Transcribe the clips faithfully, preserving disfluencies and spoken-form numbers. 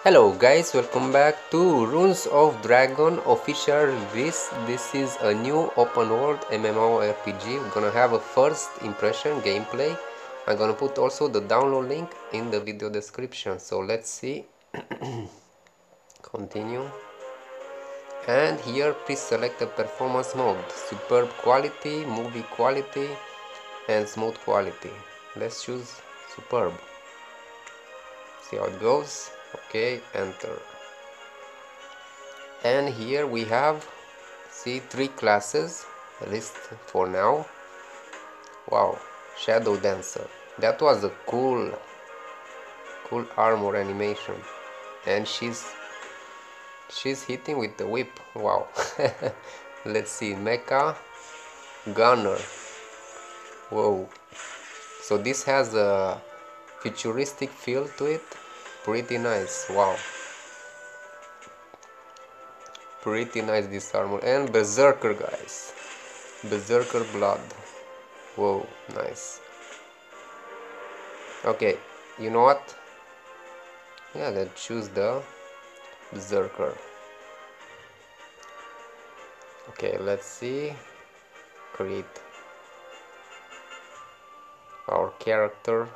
Hello guys, welcome back to Runes of Dragon official release. This is a new open world MMORPG. We're gonna have a first impression gameplay. I'm gonna put also the download link in the video description. So let's see. Continue. And here please select the performance mode. Superb quality, movie quality and smooth quality. Let's choose superb. See how it goes. Okay, enter. And here we have, see, three classes, at least for now. Wow, Shadow Dancer. That was a cool, cool armor animation. And she's, she's hitting with the whip. Wow. Let's see, Mecha Gunner. Whoa. So this has a futuristic feel to it. Pretty nice. Wow. Pretty nice this armor. And Berserker, guys. Berserker blood. Whoa, nice. Okay, you know what? Yeah, let's choose the Berserker. Okay, let's see. Create our character.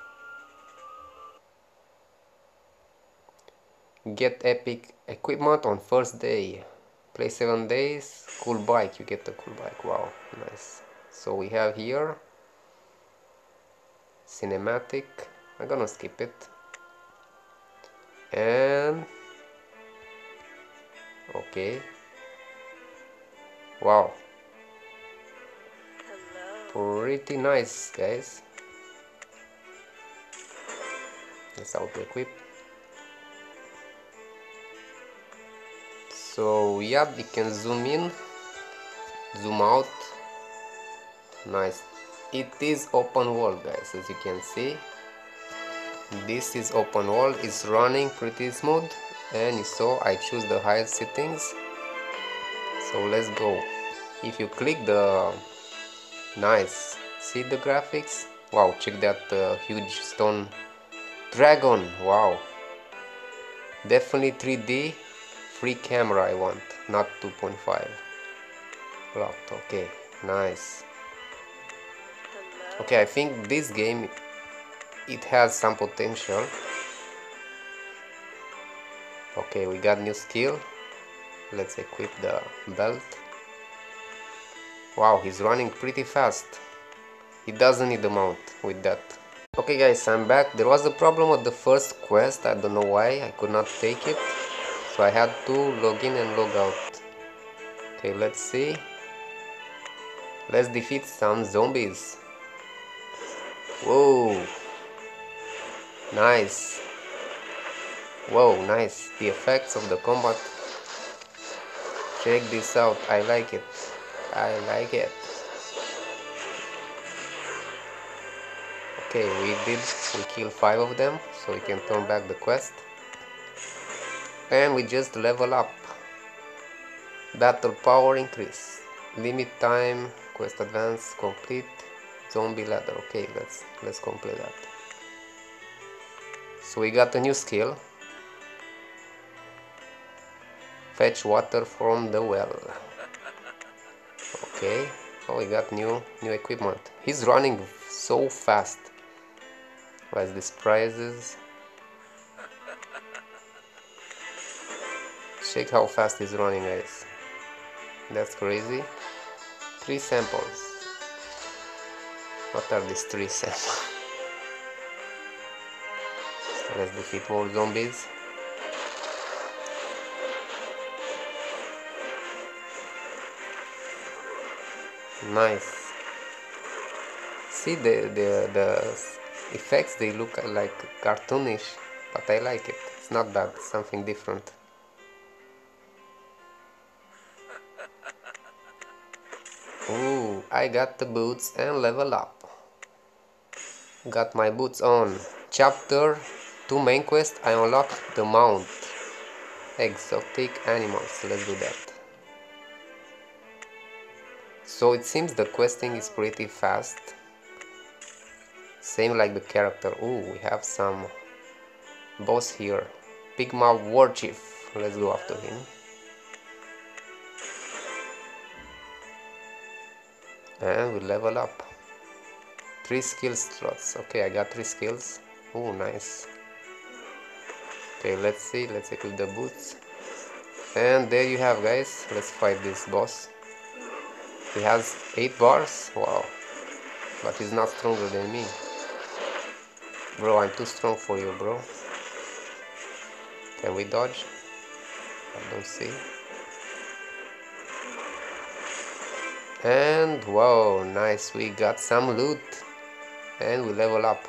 Get epic equipment on first day. Play seven days. Cool bike. You get the cool bike. Wow, nice. So we have here cinematic. I'm gonna skip it. And okay. Wow. Pretty nice, guys. That's how to equip. So yeah, you can zoom in, zoom out. Nice. It is open world, guys, as you can see. This is open world. It's running pretty smooth, and you saw I choose the highest settings. So let's go. If you click the nice, see the graphics. Wow, check that uh, huge stone dragon. Wow, definitely three D. Free camera I want, not two point five. Locked. Okay, nice. Okay, I think this game, it has some potential. Okay, we got new skill. Let's equip the belt. Wow, he's running pretty fast. He doesn't need a mount with that. Okay guys, I'm back. There was a problem with the first quest. I don't know why I could not take it, so I had to log in and log out. Okay, let's see. Let's defeat some zombies. Whoa, nice. Whoa, nice. The effects of the combat. Check this out. I like it. I like it. Okay, we did. We killed five of them, so we can turn back the quest. And we just level up. Battle power increase. Limit time. Quest advance complete. Zombie ladder. Okay, let's let's complete that. So we got a new skill. Fetch water from the well. Okay. Oh, we got new new equipment. He's running so fast. What's this prizes? Check how fast he's running, guys. That's crazy. Three samples. What are these three samples? Let's defeat more zombies. Nice. See the the the effects, they look like cartoonish, but I like it. It's not bad, it's something different. Ooh, I got the boots and level up. Got my boots on. Chapter two main quest, I unlocked the mount. Exotic animals, let's do that. So it seems the questing is pretty fast. Same like the character. Ooh, we have some boss here. Pigma War Chief. Let's go after him. And we level up. Three skill slots. Okay, I got three skills. Oh, nice. Okay, let's see. Let's equip the boots. And there you have, guys. Let's fight this boss. He has eight bars. Wow. But he's not stronger than me. Bro, I'm too strong for you, bro. Can we dodge? I don't see. And wow, nice. We got some loot. And we level up.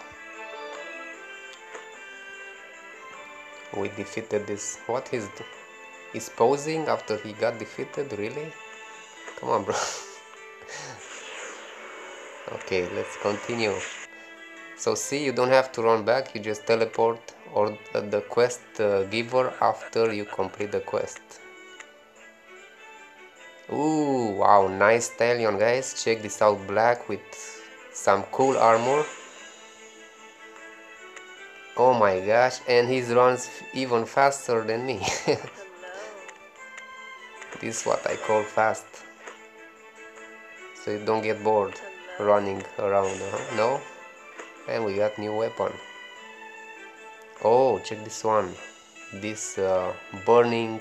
We defeated this. What is he's posing after he got defeated? Really? Come on, bro. Okay, let's continue. So see, you don't have to run back. You just teleport or the quest uh, giver after you complete the quest. Ooh, wow, nice stallion, guys. Check this out, black with some cool armor. Oh my gosh, and he runs even faster than me. This is what I call fast. So you don't get bored running around, huh? No? And we got new weapon. Oh, check this one. This uh, burning.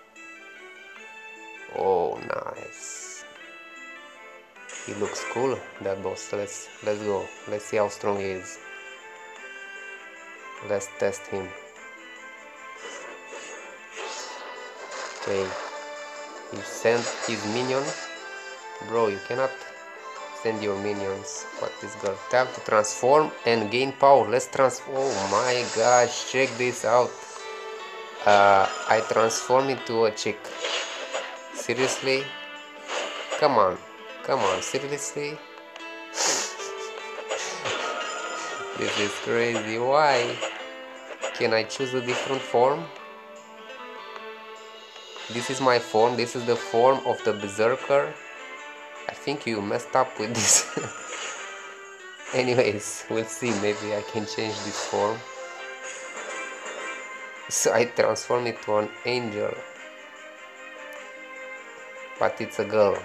Oh, nice. He looks cool, that boss. Let's let's go. Let's see how strong he is. Let's test him. Okay. He sent his minion. Bro, you cannot send your minions. What is girl? Tap to transform and gain power. Let's transform. Oh my gosh, check this out. Uh, I transform into a chick. Seriously? Come on. Come on, seriously? This is crazy. Why? Can I choose a different form? This is my form. This is the form of the berserker. I think you messed up with this. Anyways, we'll see. Maybe I can change this form. So I transform it to an angel. But it's a girl.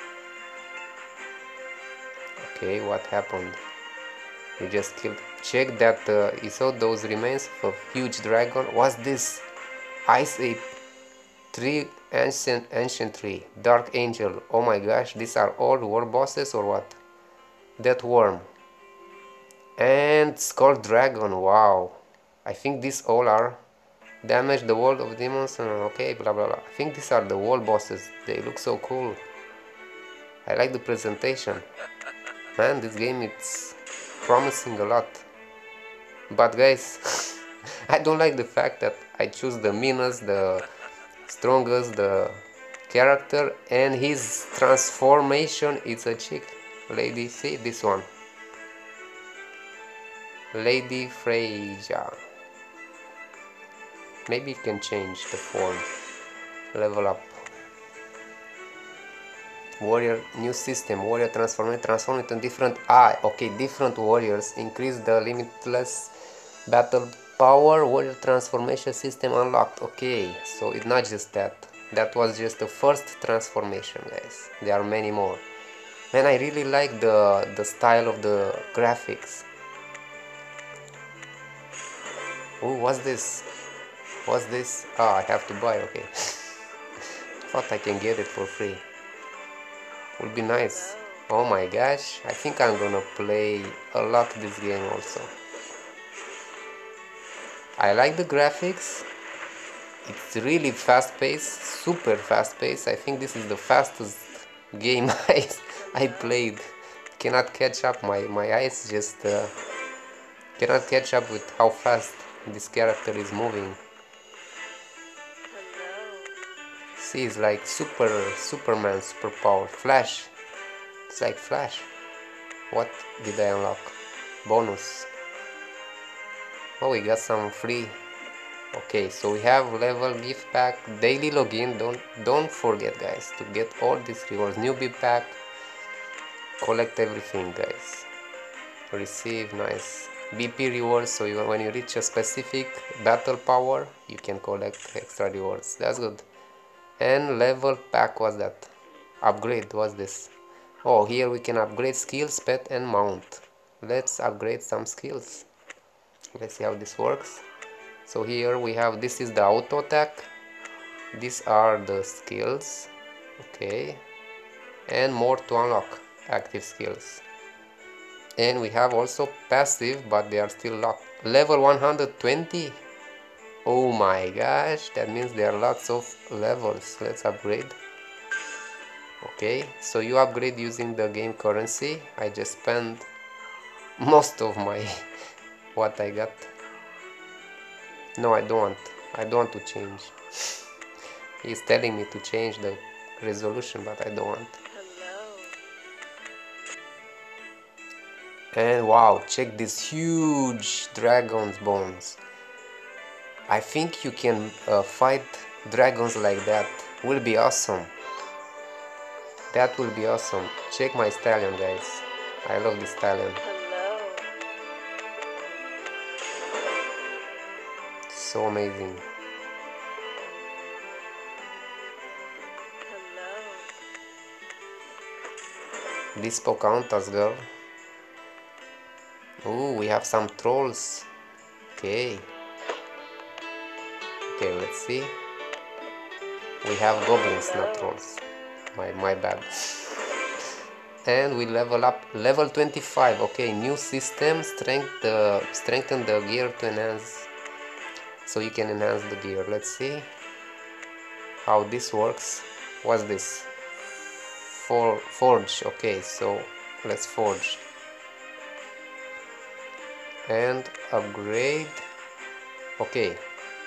Okay, what happened? We just killed. Check that. Uh, you saw those remains of a huge dragon. What's this? Ice ape. Tree, ancient, ancient tree. Dark angel. Oh my gosh, these are all war bosses or what? That worm. And skull dragon. Wow. I think these all are. Damage the world of demons. Okay, blah blah blah. I think these are the wall bosses. They look so cool. I like the presentation. Man, this game it's promising a lot. But guys, I don't like the fact that I choose the meanest, the strongest, the character, and his transformation is a chick. Lady, see this one. Lady Freya. Maybe you can change the form. Level up. Warrior, new system. Warrior transform, transform into different. Ah, okay, different warriors. Increase the limitless battle power. Warrior transformation system unlocked. Okay, so it's not just that. That was just the first transformation, guys. There are many more. Man, I really like the the style of the graphics. Oh, what's this? What's this? Ah, I have to buy. Okay. Thought I can get it for free. Would be nice. Oh my gosh, I think I'm gonna play a lot this game also. I like the graphics. It's really fast paced, super fast paced. I think this is the fastest game I, I played. Cannot catch up, my, my eyes just uh, cannot catch up with how fast this character is moving. See, it's like super, Superman, super power. Flash. It's like Flash. What did I unlock? Bonus. Oh, we got some free. Okay, so we have level gift pack, daily login. Don't don't forget, guys, to get all these rewards. Newbie pack. Collect everything, guys. Receive, nice. B P rewards, so you, when you reach a specific battle power you can collect extra rewards. That's good. And level pack, was that? Upgrade, what's this? Oh, here we can upgrade skills, pet and mount. Let's upgrade some skills. Let's see how this works. So here we have, this is the auto attack, these are the skills, okay, and more to unlock active skills. And we have also passive, but they are still locked. Level one hundred twenty. Oh my gosh, that means there are lots of levels. Let's upgrade. Okay, so you upgrade using the game currency. I just spent most of my what I got. No, I don't want. I don't want to change. He's telling me to change the resolution, but I don't want. And wow, check this huge dragon's bones. I think you can uh, fight dragons like that. Will be awesome. That will be awesome. Check my stallion, guys. I love this stallion. So amazing. This Pocahontas girl. Oh, we have some trolls. Okay. Okay, let's see. We have goblins, not trolls. My my bad. And we level up, level twenty-five. Okay, new system, strength uh, strengthen the gear to enhance. So you can enhance the gear. Let's see how this works. What's this? For forge. Okay, so let's forge and upgrade. Okay,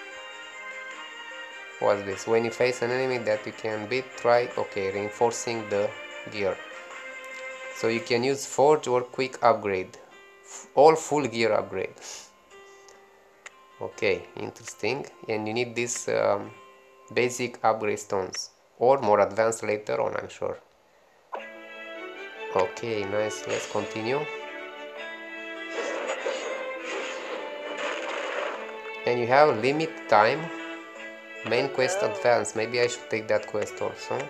what's this? When you face an enemy that you can beat, try. Okay, reinforcing the gear. So you can use forge or quick upgrade, all full gear upgrade. Okay, interesting. And you need these um, basic upgrade stones, or more advanced later on, I'm sure. Okay, nice. Let's continue. And you have limit time, main quest advance. Maybe I should take that quest also.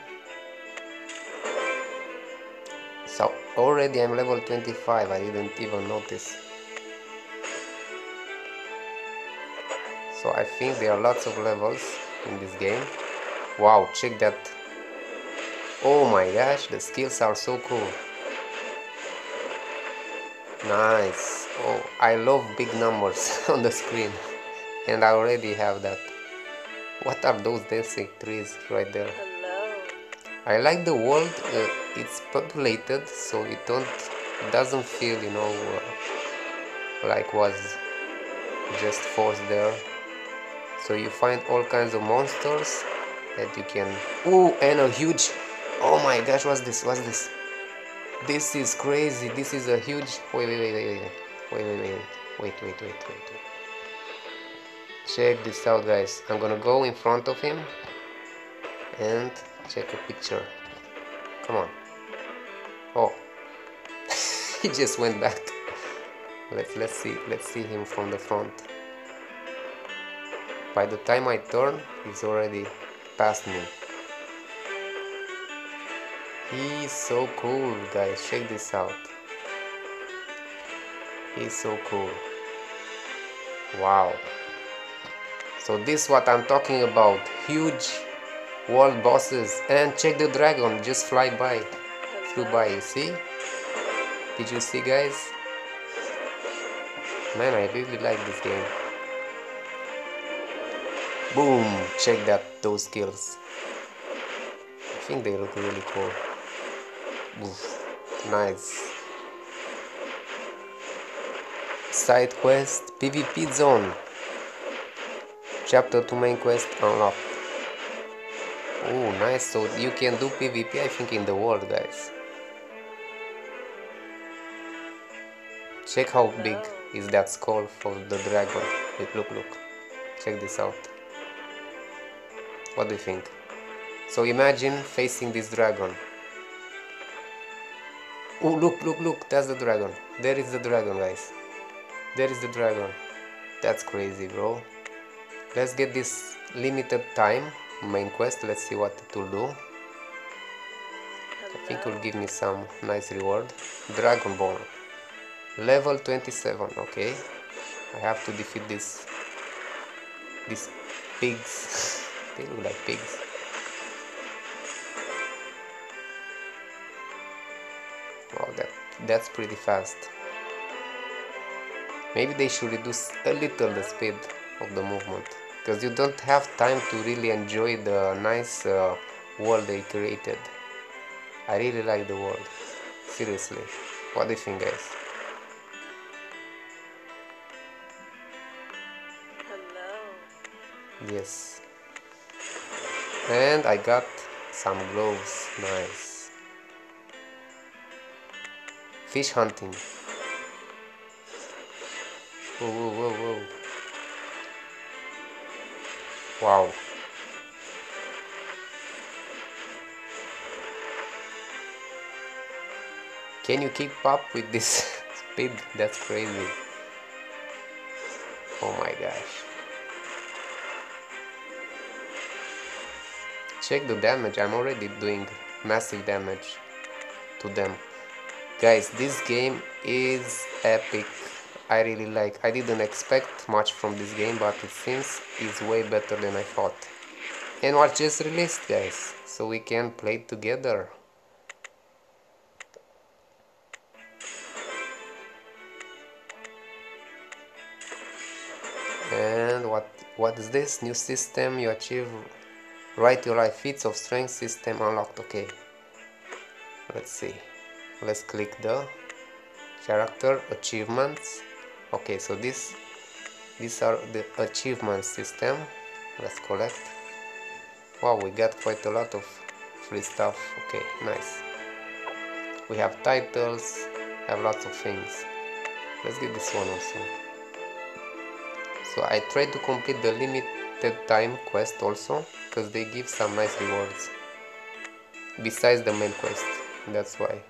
So already I'm level twenty-five, I didn't even notice. So I think there are lots of levels in this game. Wow, check that. Oh my gosh, the skills are so cool. Nice. Oh, I love big numbers on the screen. And I already have that. What are those dancing trees right there? I like the world. Uh, it's populated, so it don't it doesn't feel, you know, uh, like was just forced there. So you find all kinds of monsters that you can. Oh, and a huge. Oh my gosh, what's this? What's this? This is crazy. This is a huge. Wait, wait, wait, wait, wait, wait, wait, wait, wait, wait, wait, wait, wait. Check this out, guys. I'm gonna go in front of him and check a picture. Come on. Oh, he just went back. Let's let's see. Let's see him from the front. By the time I turn, he's already past me. He's so cool, guys. Check this out. He's so cool. Wow. So this is what I'm talking about. Huge world bosses. And check the dragon. Just fly by. Flew by, you see? Did you see, guys? Man, I really like this game. Boom. Check that, those skills. I think they look really cool. Oof. Nice. Side quest, PvP zone. Chapter two main quest unlocked. Oh, nice. So you can do PvP, I think, in the world, guys. Check how big is that skull for the dragon. Look, look, look. Check this out. What do you think? So imagine facing this dragon. Oh, look, look, look. That's the dragon. There is the dragon, guys. There is the dragon. That's crazy, bro. Let's get this limited time main quest. Let's see what it will do. I think it will give me some nice reward. Dragon Ball. Level twenty-seven. Okay. I have to defeat this these pigs. They look like pigs. Wow, that that's pretty fast. Maybe they should reduce a little the speed of the movement, because you don't have time to really enjoy the nice uh, world they created. I really like the world. Seriously. What do you think, guys? Hello. Yes. And I got some gloves. Nice. Fish hunting. Whoa, whoa, whoa, whoa. Wow. Can you keep up with this speed? That's crazy. Oh my gosh. Check the damage. I'm already doing massive damage to them. Guys, this game is epic. I really like. I didn't expect much from this game, but it seems it's way better than I thought. And what just released, guys, so we can play it together. And what what is this? New system. You achieve right your life feats of strength system unlocked. Okay. Let's see. Let's click the character achievements. Okay, so this these are the achievement system. Let's collect. Wow, we got quite a lot of free stuff. Okay, nice. We have titles, have lots of things. Let's get this one also. So I tried to complete the limited time quest also, because they give some nice rewards besides the main quest. That's why.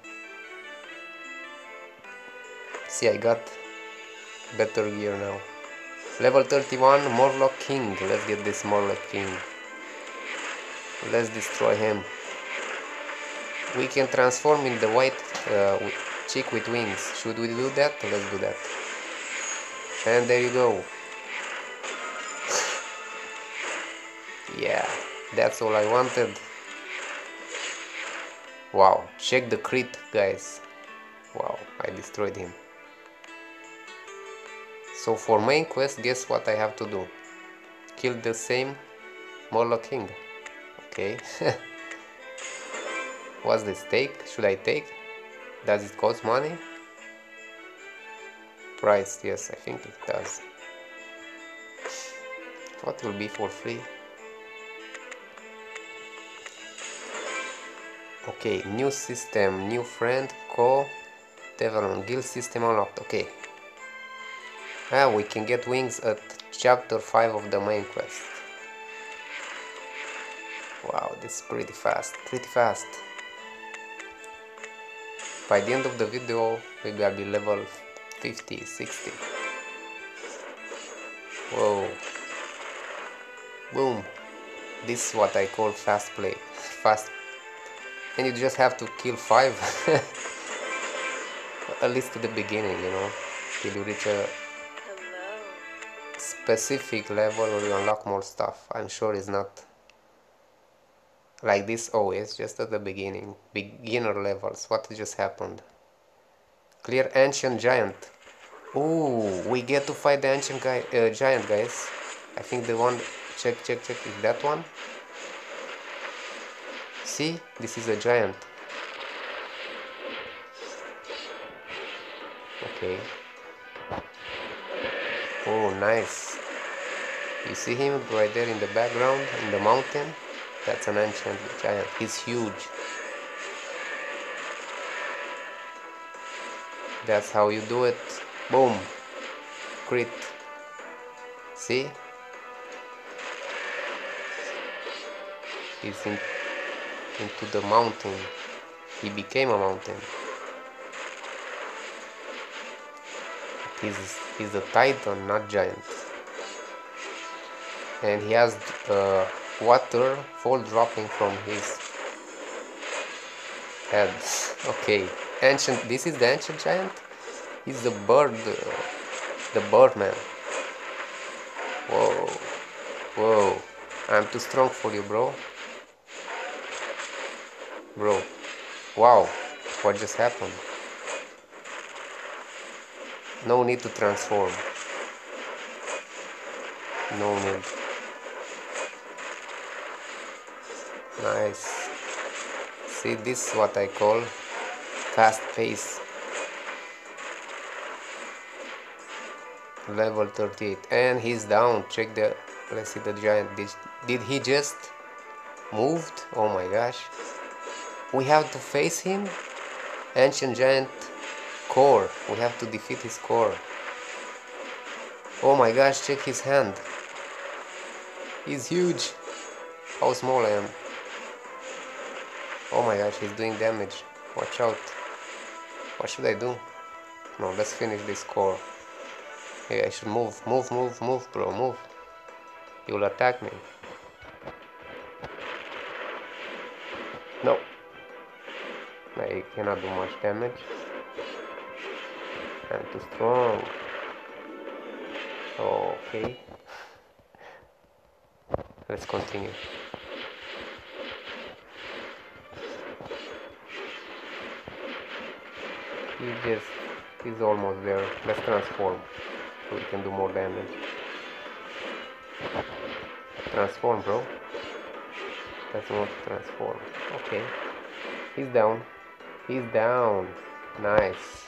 See, I got better gear now. Level thirty-one, Morlock King. Let's get this Morlock King. Let's destroy him. We can transform in the white uh, chick with wings. Should we do that? Let's do that. And there you go. Yeah, that's all I wanted. Wow, check the crit, guys. Wow, I destroyed him. So for main quest, guess what I have to do? Kill the same Morlock King. Okay. What's this? Take? Should I take? Does it cost money? Price, yes, I think it does. What will be for free? Okay, new system, new friend, co, development, guild system unlocked. Okay. Ah, we can get wings at chapter five of the main quest. Wow, this is pretty fast, pretty fast. By the end of the video, maybe I'll be level fifty, sixty. Whoa. Boom. This is what I call fast play. Fast. And you just have to kill five. At least to the beginning, you know, till you reach a specific level where you unlock more stuff. I'm sure it's not like this always, just at the beginning. Beginner levels. What just happened? Clear ancient giant. Ooh, we get to fight the ancient guy, uh, giant, guys. I think the one, check, check, check, is that one? See, this is a giant. Okay. Oh, nice. You see him right there in the background, in the mountain? That's an ancient giant. He's huge. That's how you do it. Boom. Crit. See? He's in, into the mountain. He became a mountain. He's, he's a titan, not giant. And he has uh, water fall dropping from his head. Okay, ancient. This is the ancient giant. He's the bird, uh, the birdman. Whoa, whoa! I'm too strong for you, bro. Bro, wow! What just happened? No need to transform. No need. Nice. See, this is what I call fast pace. Level thirty-eight, and he's down. Check the, let's see the giant. Did, did he just moved? Oh my gosh. We have to face him. Ancient giant core. We have to defeat his core. Oh my gosh, check his hand. He's huge. How small I am. Oh my gosh, he's doing damage. Watch out. What should I do? No, let's finish this core. Hey, I should move, move, move, move, bro, move. He will attack me. No. I cannot do much damage. I'm too strong. Okay. Let's continue. He just, he's almost there. Let's transform so we can do more damage. Transform, bro. Let's not transform. Okay. He's down. He's down. Nice.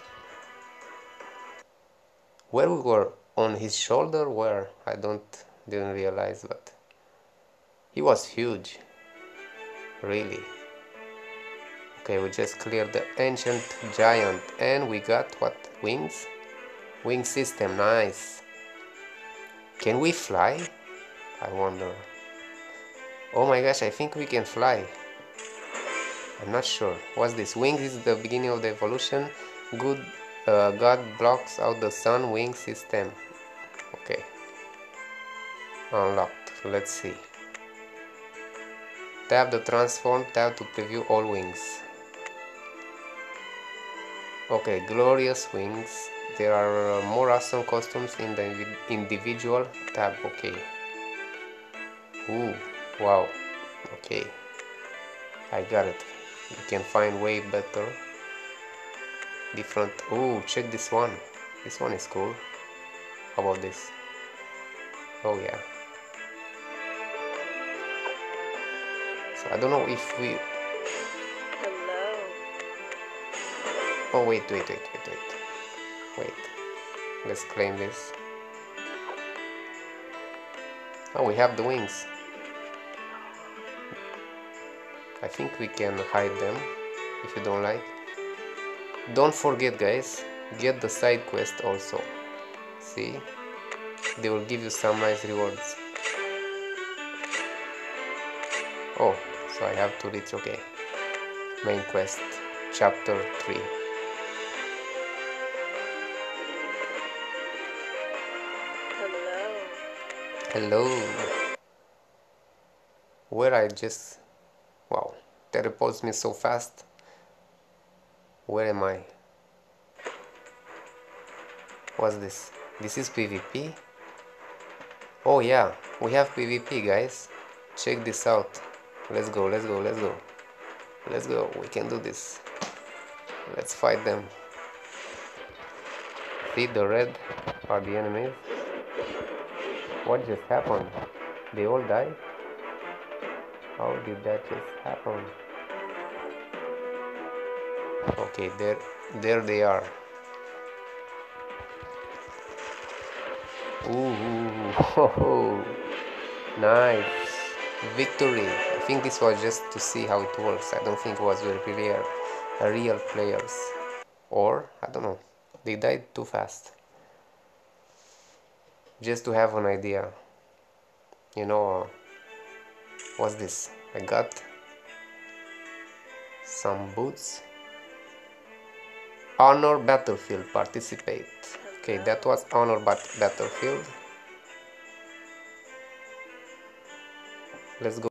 Where we were? On his shoulder? Where? I don't, didn't realize, but he was huge. Really. Okay, we just cleared the ancient giant and we got what? Wings? Wing system, nice. Can we fly? I wonder. Oh my gosh, I think we can fly. I'm not sure. What's this? Wings is the beginning of the evolution. Good uh, God blocks out the sun. Wing system. Okay. Unlocked. Let's see. Tap the transform tab to preview all wings. Okay, glorious wings. There are uh, more awesome costumes in the individual tab. Okay. Ooh, wow. Okay. I got it. You can find way better. Different. Ooh, check this one. This one is cool. How about this? Oh yeah. So I don't know if we. Hello. Oh wait, wait, wait, wait, wait. Wait. Let's claim this. Oh, we have the wings. I think we can hide them if you don't like. Don't forget, guys, get the side quest also. See? They will give you some nice rewards. Oh, so I have to reach, okay. Main quest, chapter three. Hello. Hello. Where I just... Wow, teleports me so fast. Where am I? What's this? This is PvP? Oh yeah, we have PvP, guys. Check this out. Let's go, let's go, let's go. Let's go, we can do this. Let's fight them. See, the red are the enemies. What just happened? They all died? How did that just happen? Okay, there, there they are. Ooh, ho, ho. Nice. Victory. I think this was just to see how it works. I don't think it was very real, real players. Or, I don't know, they died too fast. Just to have an idea. You know, uh, what's this? I got some boots. Honor Battlefield, participate. Okay, that was Honor Bat- Battlefield. Let's go